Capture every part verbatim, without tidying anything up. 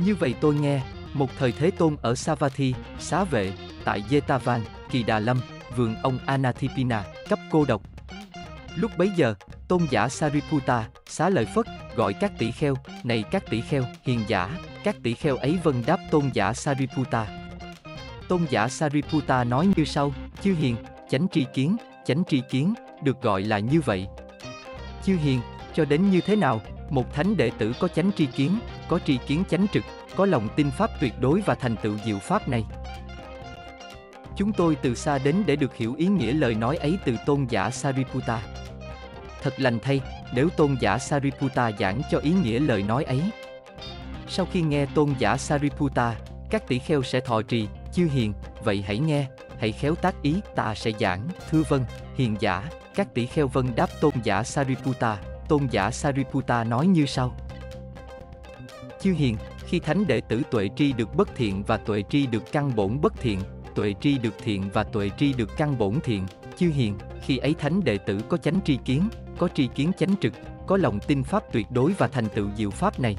Như vậy tôi nghe, một thời Thế Tôn ở Savatthi, xá vệ, tại Jetavан, Kỳ Đà Lâm, vườn ông Anathipina, cấp cô độc. Lúc bấy giờ, tôn giả Sariputta, xá lợi Phất, gọi các tỷ kheo, này các tỷ kheo, hiền giả, các tỷ kheo ấy vâng đáp tôn giả Sariputta. Tôn giả Sariputta nói như sau, chư hiền, chánh tri kiến, chánh tri kiến, được gọi là như vậy. Chư hiền, cho đến như thế nào, một thánh đệ tử có chánh tri kiến, có tri kiến chánh trực, có lòng tin pháp tuyệt đối và thành tựu diệu pháp này. Chúng tôi từ xa đến để được hiểu ý nghĩa lời nói ấy từ tôn giả Sariputta. Thật lành thay, nếu tôn giả Sariputta giảng cho ý nghĩa lời nói ấy. Sau khi nghe tôn giả Sariputta, các tỷ kheo sẽ thọ trì, chư hiền, vậy hãy nghe, hãy khéo tác ý, ta sẽ giảng, thưa vâng, hiền giả, các tỷ kheo vâng đáp tôn giả Sariputta. Tôn giả Sariputta nói như sau. Chư hiền, khi thánh đệ tử tuệ tri được bất thiện và tuệ tri được căn bổn bất thiện, tuệ tri được thiện và tuệ tri được căn bổn thiện, chư hiền, khi ấy thánh đệ tử có chánh tri kiến, có tri kiến chánh trực, có lòng tin pháp tuyệt đối và thành tựu diệu pháp này.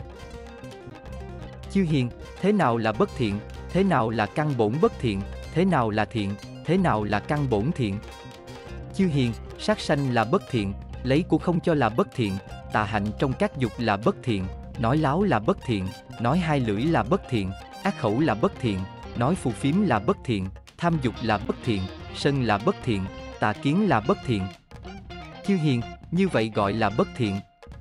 Chư hiền, thế nào là bất thiện, thế nào là căn bổn bất thiện, thế nào là thiện, thế nào là căn bổn thiện? Chư hiền, sát sanh là bất thiện, lấy của không cho là bất thiện, tà hạnh trong các dục là bất thiện, nói láo là bất thiện, nói hai lưỡi là bất thiện, ác khẩu là bất thiện, nói phù phiếm là bất thiện, tham dục là bất thiện, sân là bất thiện, tà kiến là bất thiện. Chư hiền, như vậy gọi là bất thiện.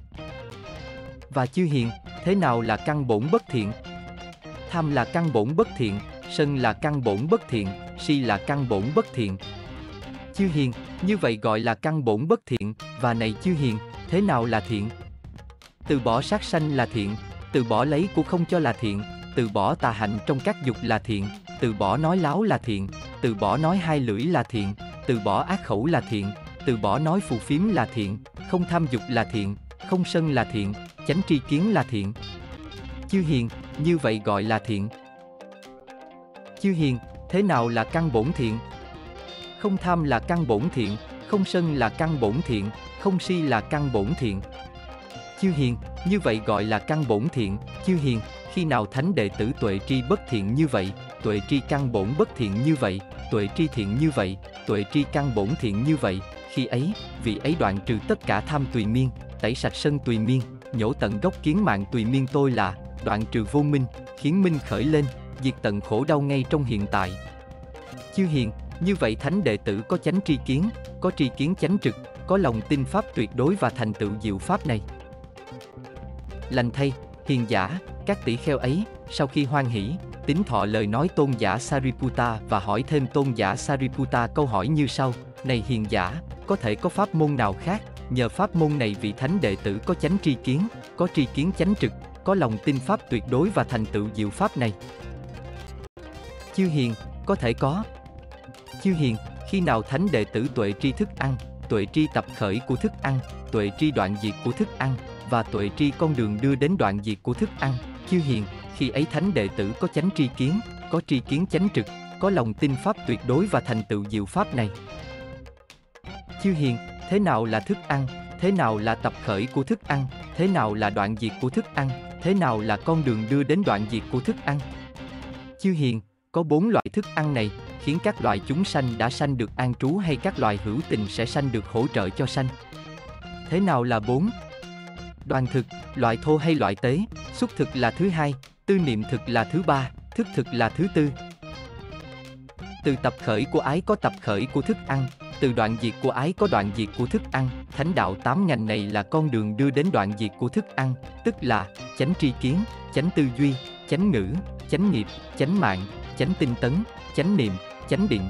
Và chư hiền, thế nào là căn bổn bất thiện? Tham là căn bổn bất thiện, sân là căn bổn bất thiện, si là căn bổn bất thiện. Chư hiền, như vậy gọi là căn bổn bất thiện, và này chư hiền, thế nào là thiện? Từ bỏ sát sanh là thiện, từ bỏ lấy của không cho là thiện, từ bỏ tà hạnh trong các dục là thiện, từ bỏ nói láo là thiện, từ bỏ nói hai lưỡi là thiện, từ bỏ ác khẩu là thiện, từ bỏ nói phù phiếm là thiện, không tham dục là thiện, không sân là thiện, chánh tri kiến là thiện. Chư hiền, như vậy gọi là thiện. Chư hiền, thế nào là căn bổn thiện? Không tham là căn bổn thiện, không sân là căn bổn thiện, không si là căn bổn thiện. Chư hiền, như vậy gọi là căn bổn thiện. Chư hiền, khi nào thánh đệ tử tuệ tri bất thiện như vậy, tuệ tri căn bổn bất thiện như vậy, tuệ tri thiện như vậy, tuệ tri căn bổn thiện như vậy, khi ấy, vị ấy đoạn trừ tất cả tham tùy miên, tẩy sạch sân tùy miên, nhổ tận gốc kiến mạng tùy miên tôi là, đoạn trừ vô minh, khiến minh khởi lên, diệt tận khổ đau ngay trong hiện tại. Chư hiền, như vậy thánh đệ tử có chánh tri kiến, có tri kiến chánh trực, có lòng tin pháp tuyệt đối và thành tựu diệu pháp này. Lành thay, hiền giả, các tỷ kheo ấy, sau khi hoan hỷ, tín thọ lời nói tôn giả Sariputta và hỏi thêm tôn giả Sariputta câu hỏi như sau, này hiền giả, có thể có pháp môn nào khác, nhờ pháp môn này vị thánh đệ tử có chánh tri kiến, có tri kiến chánh trực, có lòng tin pháp tuyệt đối và thành tựu diệu pháp này. Chư hiền, có thể có. Chư hiền, khi nào thánh đệ tử tuệ tri thức ăn, tuệ tri tập khởi của thức ăn, tuệ tri đoạn diệt của thức ăn, và tuệ tri con đường đưa đến đoạn diệt của thức ăn, chư hiền, khi ấy thánh đệ tử có chánh tri kiến, có tri kiến chánh trực, có lòng tin pháp tuyệt đối và thành tựu diệu pháp này. Chư hiền, thế nào là thức ăn, thế nào là tập khởi của thức ăn, thế nào là đoạn diệt của thức ăn, thế nào là con đường đưa đến đoạn diệt của thức ăn? Chư hiền, có bốn loại thức ăn này, khiến các loài chúng sanh đã sanh được an trú hay các loài hữu tình sẽ sanh được hỗ trợ cho sanh. Thế nào là bốn? Đoàn thực, loại thô hay loại tế, xúc thực là thứ hai, tư niệm thực là thứ ba, thức thực là thứ tư. Từ tập khởi của ái có tập khởi của thức ăn, từ đoạn diệt của ái có đoạn diệt của thức ăn, thánh đạo tám ngành này là con đường đưa đến đoạn diệt của thức ăn, tức là chánh tri kiến, chánh tư duy, chánh ngữ, chánh nghiệp, chánh mạng, chánh tinh tấn, chánh niệm, chánh định.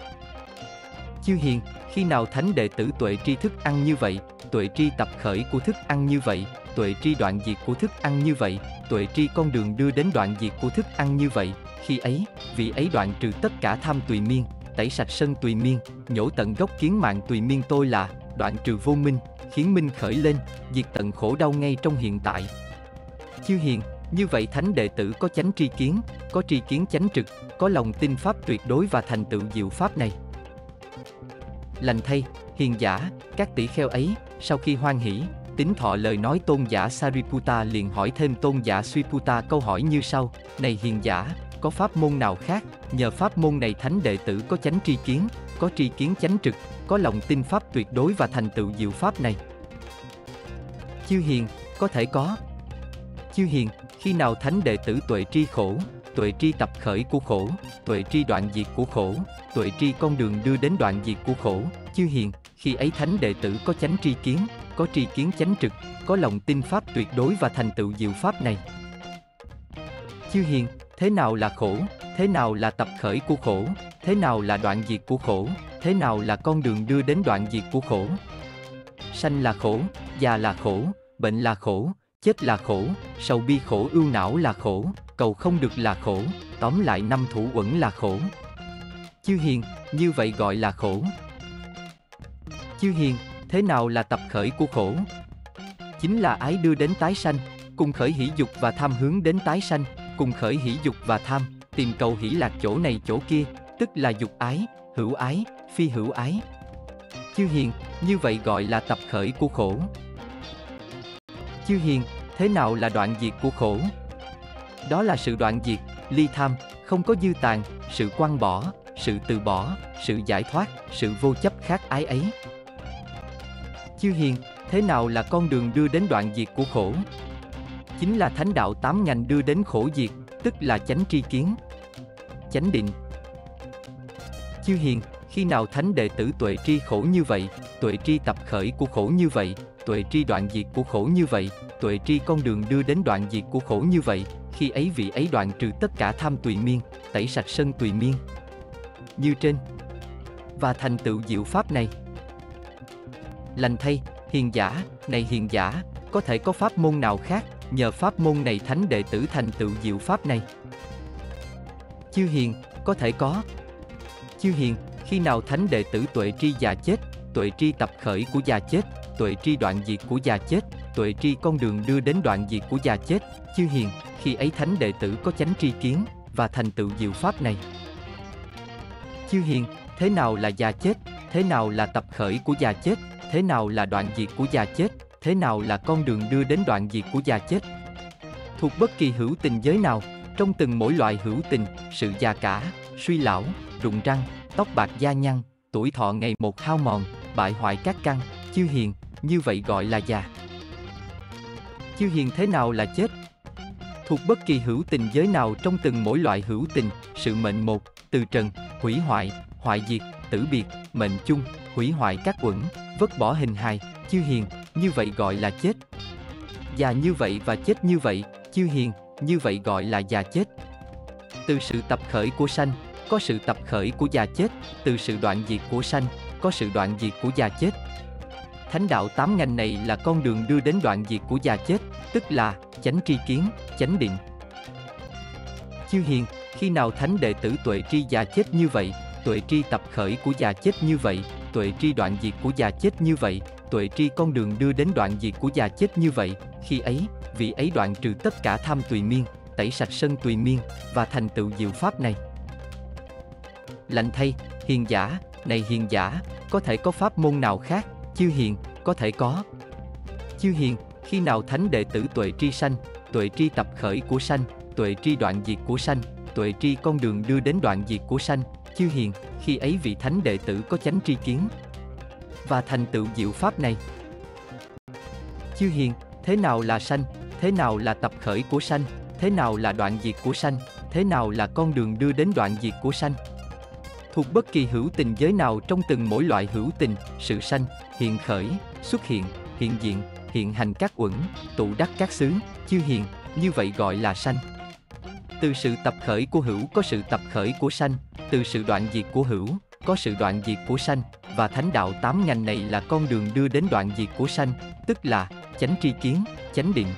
Chư hiền, khi nào thánh đệ tử tuệ tri thức ăn như vậy, tuệ tri tập khởi của thức ăn như vậy, tuệ tri đoạn diệt của thức ăn như vậy, tuệ tri con đường đưa đến đoạn diệt của thức ăn như vậy, khi ấy, vị ấy đoạn trừ tất cả tham tùy miên, tẩy sạch sân tùy miên, nhổ tận gốc kiến mạng tùy miên tôi là, đoạn trừ vô minh, khiến minh khởi lên, diệt tận khổ đau ngay trong hiện tại. Chư hiền, như vậy thánh đệ tử có chánh tri kiến, có tri kiến chánh trực, có lòng tin pháp tuyệt đối và thành tựu diệu pháp này. Lành thay, hiền giả, các tỷ kheo ấy, sau khi hoan hỷ, tín thọ lời nói tôn giả Sariputta liền hỏi thêm tôn giả Suiputta câu hỏi như sau: Này hiền giả, có pháp môn nào khác, nhờ pháp môn này thánh đệ tử có chánh tri kiến, có tri kiến chánh trực, có lòng tin pháp tuyệt đối và thành tựu diệu pháp này? Chư hiền, có thể có. Chư hiền, khi nào thánh đệ tử tuệ tri khổ, tuệ tri tập khởi của khổ, tuệ tri đoạn diệt của khổ, tuệ tri con đường đưa đến đoạn diệt của khổ? Chư hiền, khi ấy thánh đệ tử có chánh tri kiến, có tri kiến chánh trực, có lòng tin pháp tuyệt đối và thành tựu diệu pháp này. Chư hiền, thế nào là khổ, thế nào là tập khởi của khổ, thế nào là đoạn diệt của khổ, thế nào là con đường đưa đến đoạn diệt của khổ? Sanh là khổ, già là khổ, bệnh là khổ, chết là khổ, sầu bi khổ ưu não là khổ, cầu không được là khổ, tóm lại năm thủ uẩn là khổ. Chư hiền, như vậy gọi là khổ. Chư hiền, thế nào là tập khởi của khổ? Chính là ái đưa đến tái sanh, cùng khởi hỷ dục và tham hướng đến tái sanh, cùng khởi hỷ dục và tham, tìm cầu hỷ lạc chỗ này chỗ kia, tức là dục ái, hữu ái, phi hữu ái. Chư hiền, như vậy gọi là tập khởi của khổ. Chư hiền, thế nào là đoạn diệt của khổ? Đó là sự đoạn diệt, ly tham, không có dư tàn, sự quăng bỏ, sự từ bỏ, sự giải thoát, sự vô chấp khác ái ấy. Chư hiền, thế nào là con đường đưa đến đoạn diệt của khổ? Chính là thánh đạo tám ngành đưa đến khổ diệt, tức là chánh tri kiến, chánh định. Chư hiền, khi nào thánh đệ tử tuệ tri khổ như vậy, tuệ tri tập khởi của khổ như vậy, tuệ tri đoạn diệt của khổ như vậy, tuệ tri con đường đưa đến đoạn diệt của khổ như vậy, khi ấy vị ấy đoạn trừ tất cả tham tùy miên, tẩy sạch sân tùy miên như trên, và thành tựu diệu pháp này. Lành thay, hiền giả, này hiền giả, có thể có pháp môn nào khác, nhờ pháp môn này thánh đệ tử thành tựu diệu pháp này? Chư hiền, có thể có. Chư hiền, khi nào thánh đệ tử tuệ tri già chết, tuệ tri tập khởi của già chết, tuệ tri đoạn diệt của già chết, tuệ tri con đường đưa đến đoạn diệt của già chết? Chư hiền, khi ấy thánh đệ tử có chánh tri kiến và thành tựu diệu pháp này. Chư hiền, thế nào là già chết, thế nào là tập khởi của già chết, thế nào là đoạn diệt của già chết, thế nào là con đường đưa đến đoạn diệt của già chết? Thuộc bất kỳ hữu tình giới nào, trong từng mỗi loại hữu tình, sự già cả, suy lão, rụng răng, tóc bạc da nhăn, tuổi thọ ngày một hao mòn, bại hoại các căn. Chư hiền, như vậy gọi là già. Chư hiền, thế nào là chết? Thuộc bất kỳ hữu tình giới nào trong từng mỗi loại hữu tình, sự mệnh một, từ trần, hủy hoại, hoại diệt, tử biệt, mệnh chung, hủy hoại các uẩn, vứt bỏ hình hài. Chư hiền, như vậy gọi là chết. Già như vậy và chết như vậy, chư hiền, như vậy gọi là già chết. Từ sự tập khởi của sanh, có sự tập khởi của già chết, từ sự đoạn diệt của sanh, có sự đoạn diệt của già chết. Thánh đạo tám ngành này là con đường đưa đến đoạn diệt của già chết, tức là chánh tri kiến, chánh định. Chư hiền, khi nào thánh đệ tử tuệ tri già chết như vậy, tuệ tri tập khởi của già chết như vậy, tuệ tri đoạn diệt của già chết như vậy, tuệ tri con đường đưa đến đoạn diệt của già chết như vậy, khi ấy, vị ấy đoạn trừ tất cả tham tùy miên, tẩy sạch sân tùy miên, và thành tựu diệu pháp này. Lành thay, hiền giả, này hiền giả, có thể có pháp môn nào khác? Chư hiền, có thể có. Chư hiền, khi nào thánh đệ tử tuệ tri sanh, tuệ tri tập khởi của sanh, tuệ tri đoạn diệt của sanh, tuệ tri con đường đưa đến đoạn diệt của sanh? Chư hiền, khi ấy vị thánh đệ tử có chánh tri kiến và thành tựu diệu pháp này. Chư hiền, thế nào là sanh, thế nào là tập khởi của sanh, thế nào là đoạn diệt của sanh, thế nào là con đường đưa đến đoạn diệt của sanh? Thuộc bất kỳ hữu tình giới nào trong từng mỗi loại hữu tình, sự sanh, hiện khởi, xuất hiện, hiện diện, hiện hành các uẩn, tụ đắc các xứ. Chư hiền, như vậy gọi là sanh. Từ sự tập khởi của hữu có sự tập khởi của sanh, từ sự đoạn diệt của hữu có sự đoạn diệt của sanh, và thánh đạo tám ngành này là con đường đưa đến đoạn diệt của sanh, tức là chánh tri kiến, chánh định.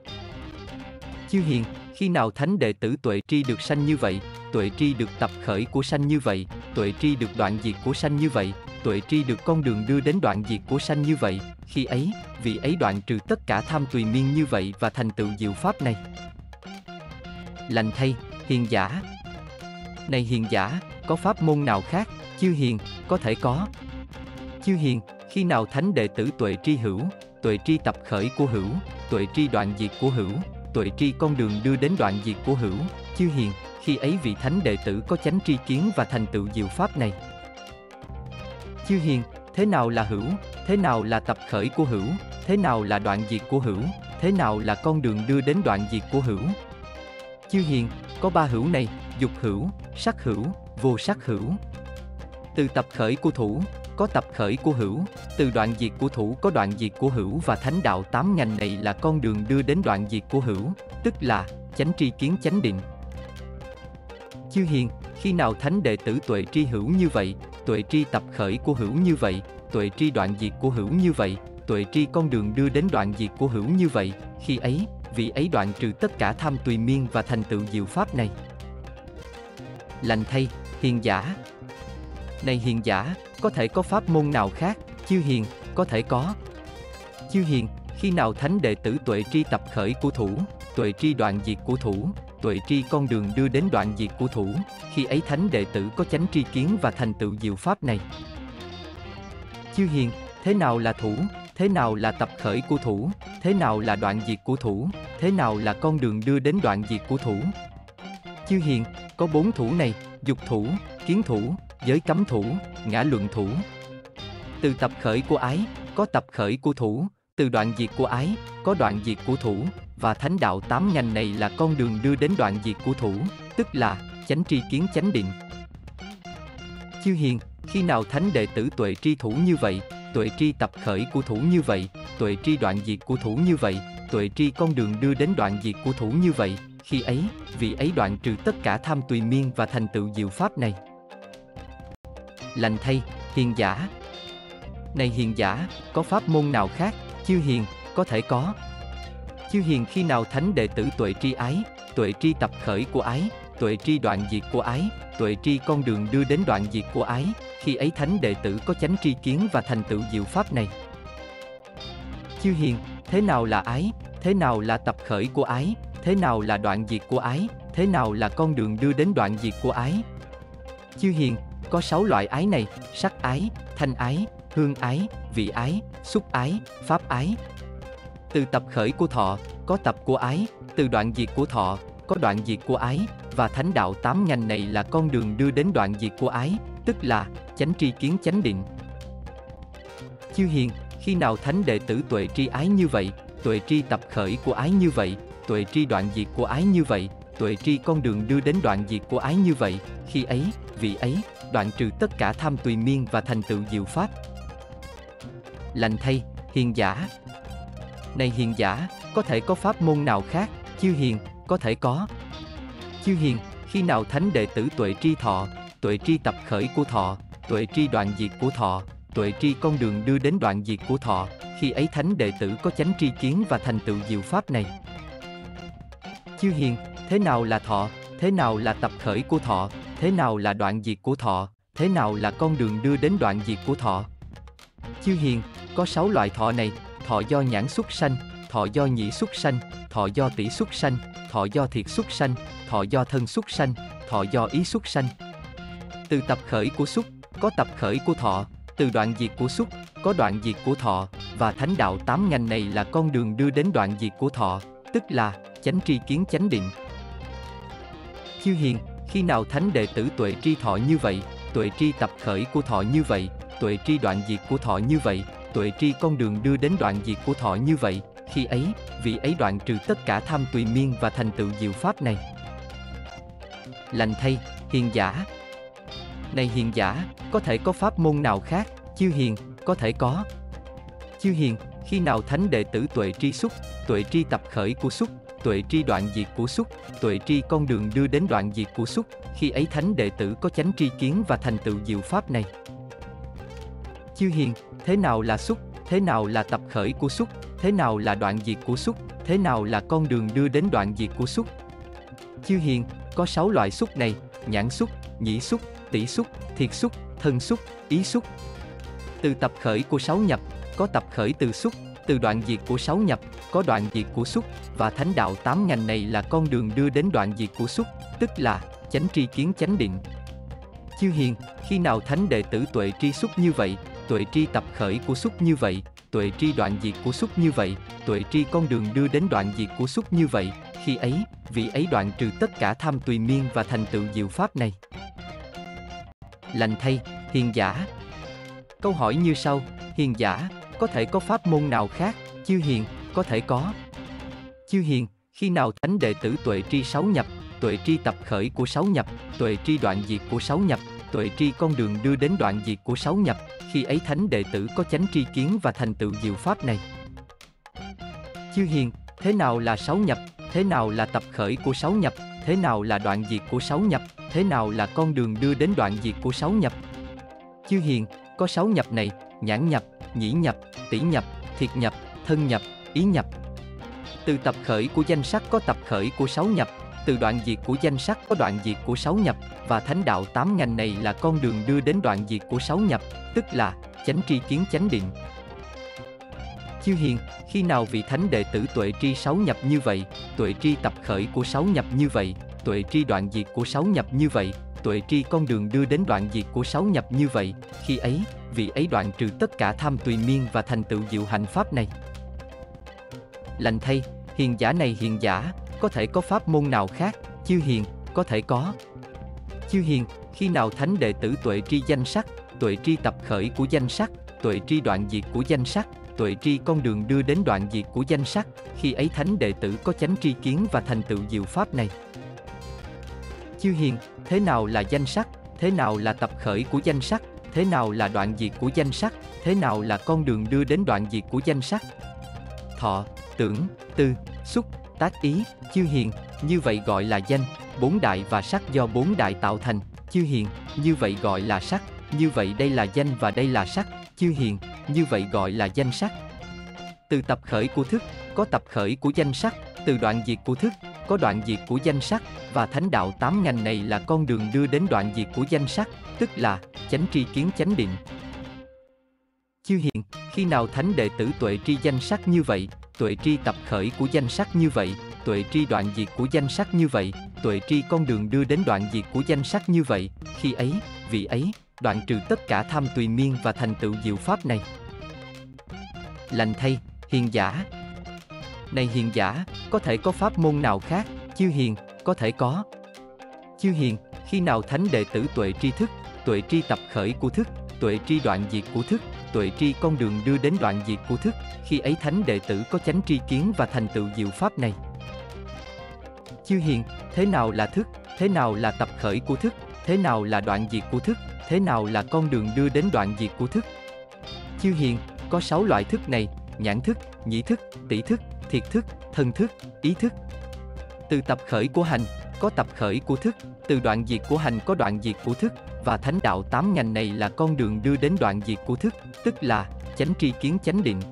Chư hiền, khi nào thánh đệ tử tuệ tri được sanh như vậy, tuệ tri được tập khởi của sanh như vậy, tuệ tri được đoạn diệt của sanh như vậy, tuệ tri được con đường đưa đến đoạn diệt của sanh như vậy, khi ấy, vị ấy đoạn trừ tất cả tham tùy miên như vậy và thành tựu diệu pháp này. Lành thay, hiền giả, này hiền giả, có pháp môn nào khác? Chư hiền, có thể có. Chư hiền, khi nào thánh đệ tử tuệ tri hữu, tuệ tri tập khởi của hữu, tuệ tri đoạn diệt của hữu, tuệ tri con đường đưa đến đoạn diệt của hữu. Chư hiền, khi ấy vị thánh đệ tử có chánh tri kiến và thành tựu diệu pháp này. Chư hiền, thế nào là hữu, thế nào là tập khởi của hữu, thế nào là đoạn diệt của hữu, thế nào là con đường đưa đến đoạn diệt của hữu? Chư hiền, có ba hữu này, dục hữu, sắc hữu, vô sắc hữu. Từ tập khởi của thủ, có tập khởi của hữu, từ đoạn diệt của thủ có đoạn diệt của hữu, và thánh đạo tám ngành này là con đường đưa đến đoạn diệt của hữu, tức là chánh tri kiến chánh định. Chư hiền, khi nào thánh đệ tử tuệ tri hữu như vậy, tuệ tri tập khởi của hữu như vậy, tuệ tri đoạn diệt của hữu như vậy, tuệ tri con đường đưa đến đoạn diệt của hữu như vậy, khi ấy, vị ấy đoạn trừ tất cả tham tùy miên và thành tựu diệu pháp này. Lành thay, hiền giả. Này hiền giả, có thể có pháp môn nào khác? Chư hiền, có thể có. Chư hiền, khi nào thánh đệ tử tuệ tri tập khởi của thủ, tuệ tri đoạn diệt của thủ, tuệ tri con đường đưa đến đoạn diệt của thủ, khi ấy thánh đệ tử có chánh tri kiến và thành tựu diệu pháp này. Chư hiền, thế nào là thủ, thế nào là tập khởi của thủ, thế nào là đoạn diệt của thủ, thế nào là con đường đưa đến đoạn diệt của thủ? Chư hiền, có bốn thủ này, dục thủ, kiến thủ, giới cấm thủ, ngã luận thủ. Từ tập khởi của ái, có tập khởi của thủ, từ đoạn diệt của ái, có đoạn diệt của thủ, và thánh đạo tám ngành này là con đường đưa đến đoạn diệt của thủ, tức là chánh tri kiến chánh định. Chư hiền, khi nào thánh đệ tử tuệ tri thủ như vậy, tuệ tri tập khởi của thủ như vậy, tuệ tri đoạn diệt của thủ như vậy, tuệ tri con đường đưa đến đoạn diệt của thủ như vậy, khi ấy, vị ấy đoạn trừ tất cả tham tùy miên và thành tựu diệu pháp này. Lành thay, hiền giả. Này hiền giả, có pháp môn nào khác? Chư hiền, có thể có. Chư hiền, khi nào thánh đệ tử tuệ tri ái, tuệ tri tập khởi của ái, tuệ tri đoạn diệt của ái, tuệ tri con đường đưa đến đoạn diệt của ái, khi ấy thánh đệ tử có chánh tri kiến và thành tựu diệu pháp này. Chư hiền, thế nào là ái, thế nào là tập khởi của ái, thế nào là đoạn diệt của ái, thế nào là con đường đưa đến đoạn diệt của ái? Chư hiền, có sáu loại ái này, sắc ái, thanh ái, hương ái, vị ái, xúc ái, pháp ái. Từ tập khởi của thọ, có tập của ái, từ đoạn diệt của thọ, có đoạn diệt của ái, và thánh đạo tám ngành này là con đường đưa đến đoạn diệt của ái, tức là chánh tri kiến chánh định. Chư hiền, khi nào thánh đệ tử tuệ tri ái như vậy, tuệ tri tập khởi của ái như vậy, tuệ tri đoạn diệt của ái như vậy, tuệ tri con đường đưa đến đoạn diệt của ái như vậy, khi ấy, vị ấy đoạn trừ tất cả tham tùy miên và thành tựu diệu pháp. Lành thay, hiền giả. Này hiền giả, có thể có pháp môn nào khác? Chư hiền, có thể có. Chư hiền, khi nào thánh đệ tử tuệ tri thọ, tuệ tri tập khởi của thọ, tuệ tri đoạn diệt của thọ, tuệ tri con đường đưa đến đoạn diệt của thọ, khi ấy thánh đệ tử có chánh tri kiến và thành tựu diệu pháp này. Chư hiền, thế nào là thọ, thế nào là tập khởi của thọ, thế nào là đoạn diệt của thọ, thế nào là con đường đưa đến đoạn diệt của thọ? Chư hiền, có sáu loại thọ này, thọ do nhãn xuất sanh, thọ do nhĩ xuất sanh, thọ do tỷ xuất sanh, thọ do thiệt xuất sanh, thọ do thân xuất sanh, thọ do ý xuất sanh. Từ tập khởi của xúc, có tập khởi của thọ, từ đoạn diệt của xúc, có đoạn diệt của thọ, và thánh đạo tám ngành này là con đường đưa đến đoạn diệt của thọ, tức là chánh tri kiến chánh định. Chư hiền, khi nào thánh đệ tử tuệ tri thọ như vậy, tuệ tri tập khởi của thọ như vậy, tuệ tri đoạn diệt của thọ như vậy, tuệ tri con đường đưa đến đoạn diệt của thọ như vậy, khi ấy, vị ấy đoạn trừ tất cả tham tùy miên và thành tựu diệu pháp này. Lành thay, hiền giả. Này hiền giả, có thể có pháp môn nào khác? Chư hiền, có thể có. Chư hiền, khi nào thánh đệ tử tuệ tri xúc, tuệ tri tập khởi của xúc, tuệ tri đoạn diệt của xúc, tuệ tri con đường đưa đến đoạn diệt của xúc, khi ấy thánh đệ tử có chánh tri kiến và thành tựu diệu pháp này. Chư hiền, thế nào là xúc, thế nào là tập khởi của xúc, thế nào là đoạn diệt của xúc, thế nào là con đường đưa đến đoạn diệt của xúc? Chư hiền, có sáu loại xúc này, nhãn xúc, nhĩ xúc, tỷ xúc, thiệt xúc, thân xúc, ý xúc. Từ tập khởi của sáu nhập, có tập khởi từ xúc, từ đoạn diệt của sáu nhập, có đoạn diệt của xúc, và thánh đạo tám ngành này là con đường đưa đến đoạn diệt của xúc, tức là chánh tri kiến chánh định. Chư hiền, khi nào thánh đệ tử tuệ tri xúc như vậy, tuệ tri tập khởi của xúc như vậy, tuệ tri đoạn diệt của xúc như vậy, tuệ tri con đường đưa đến đoạn diệt của xúc như vậy, khi ấy, vị ấy đoạn trừ tất cả tham tùy miên và thành tựu diệu pháp này. Lành thay, hiền giả. Câu hỏi như sau: hiền giả, có thể có pháp môn nào khác? Chư hiền, có thể có. Chư hiền, khi nào thánh đệ tử tuệ tri sáu nhập, tuệ tri tập khởi của sáu nhập, tuệ tri đoạn diệt của sáu nhập, tuệ tri con đường đưa đến đoạn diệt của sáu nhập, khi ấy thánh đệ tử có chánh tri kiến và thành tựu diệu pháp này. Chư hiền, thế nào là sáu nhập, thế nào là tập khởi của sáu nhập, thế nào là đoạn diệt của sáu nhập, thế nào là con đường đưa đến đoạn diệt của sáu nhập? Chư hiền, có sáu nhập này: nhãn nhập, nhĩ nhập, tỷ nhập, thiệt nhập, thân nhập, ý nhập. Từ tập khởi của danh sắc có tập khởi của sáu nhập, từ đoạn diệt của danh sắc có đoạn diệt của sáu nhập, và thánh đạo tám ngành này là con đường đưa đến đoạn diệt của sáu nhập, tức là chánh tri kiến chánh định. Chư hiền, khi nào vị thánh đệ tử tuệ tri sáu nhập như vậy, tuệ tri tập khởi của sáu nhập như vậy, tuệ tri đoạn diệt của sáu nhập như vậy, tuệ tri con đường đưa đến đoạn diệt của sáu nhập như vậy, khi ấy, vị ấy đoạn trừ tất cả tham tùy miên và thành tựu diệu hạnh pháp này. Lành thay, hiền giả này hiền giả, có thể có pháp môn nào khác? Chư hiền, có thể có. Chư hiền, khi nào thánh đệ tử tuệ tri danh sắc, tuệ tri tập khởi của danh sắc, tuệ tri đoạn diệt của danh sắc, tuệ tri con đường đưa đến đoạn diệt của danh sắc, khi ấy thánh đệ tử có chánh tri kiến và thành tựu diệu pháp này. Chư hiền, thế nào là danh sắc, thế nào là tập khởi của danh sắc, thế nào là đoạn diệt của danh sắc, thế nào là con đường đưa đến đoạn diệt của danh sắc? Thọ, tưởng, tư, xúc, tác ý. Chư hiền, như vậy gọi là danh, bốn đại và sắc do bốn đại tạo thành. Chư hiền, như vậy gọi là sắc, như vậy đây là danh và đây là sắc. Chư hiền, như vậy gọi là danh sắc. Từ tập khởi của thức, có tập khởi của danh sắc, từ đoạn diệt của thức, có đoạn diệt của danh sắc, và thánh đạo tám ngành này là con đường đưa đến đoạn diệt của danh sắc, tức là chánh tri kiến chánh định. Chư hiền, khi nào thánh đệ tử tuệ tri danh sắc như vậy, tuệ tri tập khởi của danh sắc như vậy, tuệ tri đoạn diệt của danh sắc như vậy, tuệ tri con đường đưa đến đoạn diệt của danh sắc như vậy, khi ấy, vị ấy đoạn trừ tất cả tham tùy miên và thành tựu diệu pháp này. Lành thay, hiền giả. Này hiền giả, có thể có pháp môn nào khác? Chư hiền, có thể có. Chư hiền, khi nào thánh đệ tử tuệ tri thức, tuệ tri tập khởi của thức, tuệ tri đoạn diệt của thức, tuệ tri con đường đưa đến đoạn diệt của thức, khi ấy thánh đệ tử có chánh tri kiến và thành tựu diệu pháp này. Chư hiền, thế nào là thức, thế nào là tập khởi của thức, thế nào là đoạn diệt của thức, thế nào là con đường đưa đến đoạn diệt của thức? Chư hiền, có sáu loại thức này: nhãn thức, nhĩ thức, tỷ thức, thiệt thức, thân thức, ý thức. Từ tập khởi của hành, có tập khởi của thức, từ đoạn diệt của hành có đoạn diệt của thức, và thánh đạo tám ngành này là con đường đưa đến đoạn diệt của thức, tức là chánh tri kiến chánh định.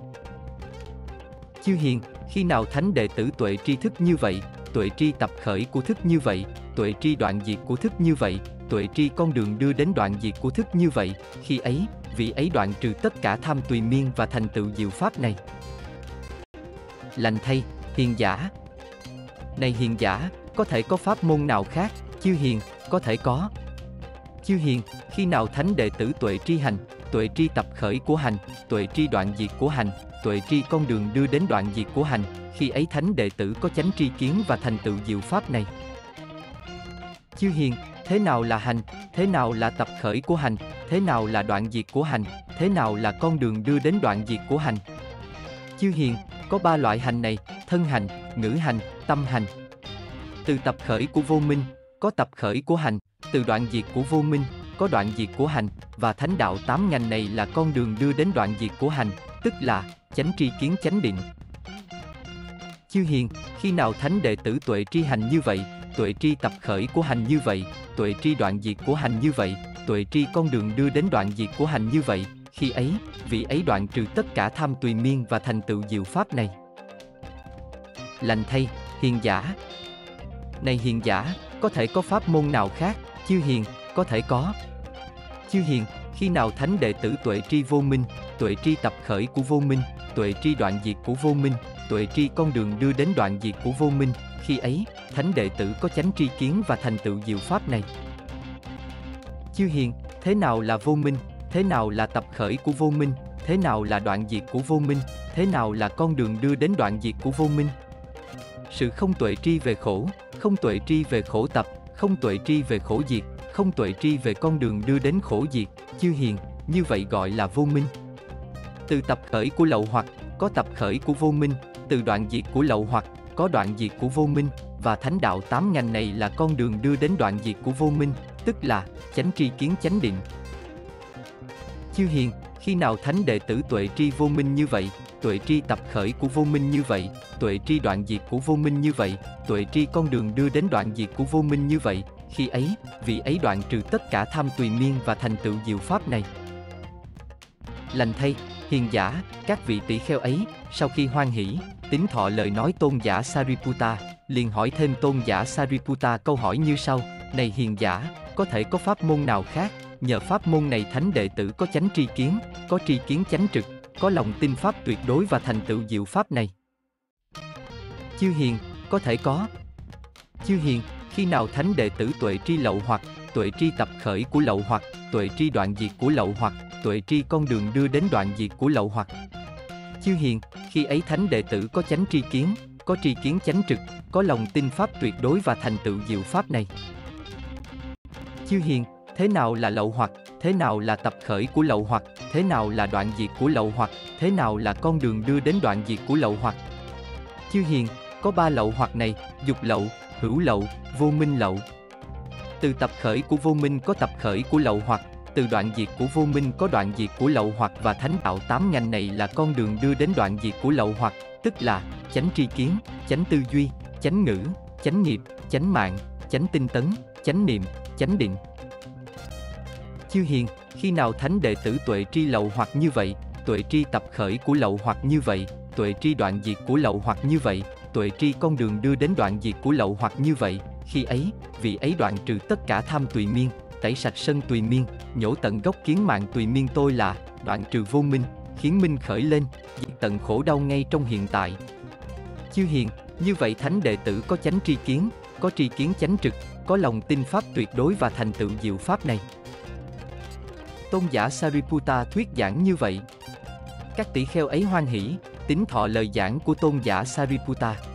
Chư hiền, khi nào thánh đệ tử tuệ tri thức như vậy, tuệ tri tập khởi của thức như vậy, tuệ tri đoạn diệt của thức như vậy, tuệ tri con đường đưa đến đoạn diệt của thức như vậy, khi ấy, vị ấy đoạn trừ tất cả tham tùy miên và thành tựu diệu pháp này. Lành thay, hiền giả. Này hiền giả, có thể có pháp môn nào khác? Chư hiền, có thể có. Chư hiền, khi nào thánh đệ tử tuệ tri hành, tuệ tri tập khởi của hành, tuệ tri đoạn diệt của hành, tuệ tri con đường đưa đến đoạn diệt của hành, khi ấy thánh đệ tử có chánh tri kiến và thành tựu diệu pháp này. Chư hiền, thế nào là hành, thế nào là tập khởi của hành, thế nào là đoạn diệt của hành, thế nào là con đường đưa đến đoạn diệt của hành? Chư hiền, có ba loại hành này: thân hành, ngữ hành, tâm hành. Từ tập khởi của vô minh, có tập khởi của hành, từ đoạn diệt của vô minh, có đoạn diệt của hành, và thánh đạo tám ngành này là con đường đưa đến đoạn diệt của hành, tức là chánh tri kiến chánh định. Chư hiền, khi nào thánh đệ tử tuệ tri hành như vậy, tuệ tri tập khởi của hành như vậy, tuệ tri đoạn diệt của hành như vậy, tuệ tri con đường đưa đến đoạn diệt của hành như vậy, khi ấy, vị ấy đoạn trừ tất cả tham tùy miên và thành tựu diệu pháp này. Lành thay, hiền giả. Này hiền giả, có thể có pháp môn nào khác? Chư hiền, có thể có. Chư hiền, khi nào thánh đệ tử tuệ tri vô minh, tuệ tri tập khởi của vô minh, tuệ tri đoạn diệt của vô minh, tuệ tri con đường đưa đến đoạn diệt của vô minh, khi ấy, thánh đệ tử có chánh tri kiến và thành tựu diệu pháp này. Chư hiền, thế nào là vô minh, thế nào là tập khởi của vô minh, thế nào là đoạn diệt của vô minh, thế nào là con đường đưa đến đoạn diệt của vô minh. Sự không tuệ tri về khổ, không tuệ tri về khổ tập, không tuệ tri về khổ diệt, không tuệ tri về con đường đưa đến khổ diệt, chư hiền, như vậy gọi là vô minh. Từ tập khởi của lậu hoặc, có tập khởi của vô minh, từ đoạn diệt của lậu hoặc, có đoạn diệt của vô minh, và thánh đạo tám ngành này là con đường đưa đến đoạn diệt của vô minh, tức là chánh tri kiến chánh định. Chư hiền, khi nào thánh đệ tử tuệ tri vô minh như vậy, tuệ tri tập khởi của vô minh như vậy, tuệ tri đoạn diệt của vô minh như vậy, tuệ tri con đường đưa đến đoạn diệt của vô minh như vậy, khi ấy, vị ấy đoạn trừ tất cả tham tùy miên và thành tựu diệu pháp này. Lành thay, hiền giả, các vị tỷ kheo ấy, sau khi hoan hỷ, tín thọ lời nói tôn giả Sariputta, liền hỏi thêm tôn giả Sariputta câu hỏi như sau: này hiền giả, có thể có pháp môn nào khác, nhờ pháp môn này thánh đệ tử có chánh tri kiến, có tri kiến chánh trực, có lòng tin pháp tuyệt đối và thành tựu diệu pháp này? Chư hiền, có thể có. Chư hiền, khi nào thánh đệ tử tuệ tri lậu hoặc, tuệ tri tập khởi của lậu hoặc, tuệ tri đoạn diệt của lậu hoặc, tuệ tri con đường đưa đến đoạn diệt của lậu hoặc. Chư hiền, khi ấy thánh đệ tử có chánh tri kiến, có tri kiến chánh trực, có lòng tin pháp tuyệt đối và thành tựu diệu pháp này. Chư hiền, thế nào là lậu hoặc, thế nào là tập khởi của lậu hoặc, thế nào là đoạn diệt của lậu hoặc, thế nào là con đường đưa đến đoạn diệt của lậu hoặc? Chư hiền, có ba lậu hoặc này: dục lậu, hữu lậu, vô minh lậu. Từ tập khởi của vô minh có tập khởi của lậu hoặc, từ đoạn diệt của vô minh có đoạn diệt của lậu hoặc, và thánh đạo tám ngành này là con đường đưa đến đoạn diệt của lậu hoặc, tức là chánh tri kiến, chánh tư duy, chánh ngữ, chánh nghiệp, chánh mạng, chánh tinh tấn, chánh niệm, chánh định. Chư hiền, khi nào thánh đệ tử tuệ tri lậu hoặc như vậy, tuệ tri tập khởi của lậu hoặc như vậy, tuệ tri đoạn diệt của lậu hoặc như vậy, tuệ tri con đường đưa đến đoạn diệt của lậu hoặc như vậy, khi ấy, vị ấy đoạn trừ tất cả tham tùy miên, tẩy sạch sân tùy miên, nhổ tận gốc kiến mạng tùy miên, tôi là đoạn trừ vô minh, khiến minh khởi lên, diệt tận khổ đau ngay trong hiện tại. Chư hiền, như vậy thánh đệ tử có chánh tri kiến, có tri kiến chánh trực, có lòng tin pháp tuyệt đối và thành tựu diệu pháp này. Tôn giả Sariputta thuyết giảng như vậy. Các tỷ kheo ấy hoan hỷ, tín thọ lời giảng của tôn giả Sariputta.